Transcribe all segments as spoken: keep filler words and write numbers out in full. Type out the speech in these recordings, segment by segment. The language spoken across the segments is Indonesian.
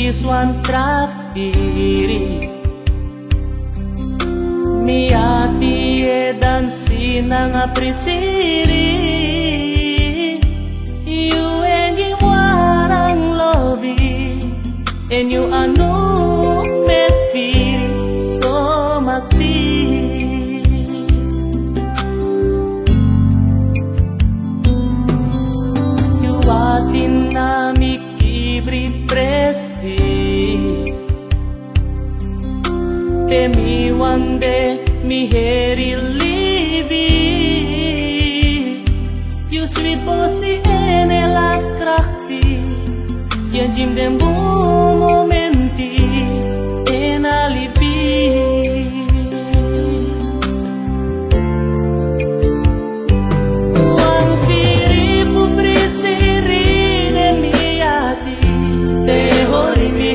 Swan trafiri mi ati e dansi nang aprisiri you engi warang lobi and you anu me feel so makti you atin na mi kibri presi mi one day mi heri livi you sweet posi ene las krakti ya jim dem bu momenti en alibi wan firi pu prisiri de mi ati te hori mi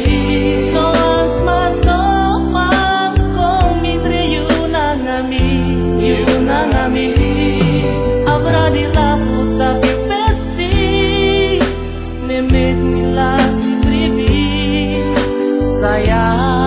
abra di la puta que pesi ne med mi las tribi saya